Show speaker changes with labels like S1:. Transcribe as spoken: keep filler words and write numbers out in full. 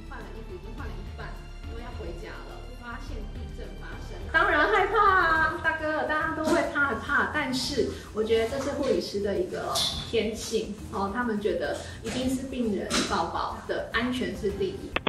S1: 换了衣服，已经换了一半，因为要回家了，发现地震发生，当然害怕啊，大哥，大家都会怕怕，但是我觉得这是护理师的一个天性哦，他们觉得一定是病人宝宝的安全是第一。